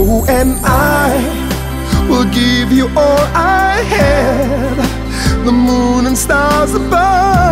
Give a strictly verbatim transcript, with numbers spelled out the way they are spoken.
Oh, and I will give you all I have, the moon and stars above.